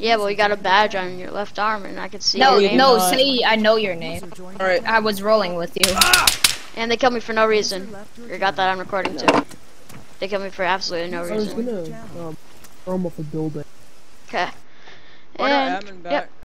Yeah, well, you got a badge on your left arm, and I can see No, your name. no, say I know your name. Alright. I was rolling with you. And they killed me for no reason. You got that on recording too. They killed me for absolutely no I was reason. gonna, storm off a building. Okay. I got And admin back. yep.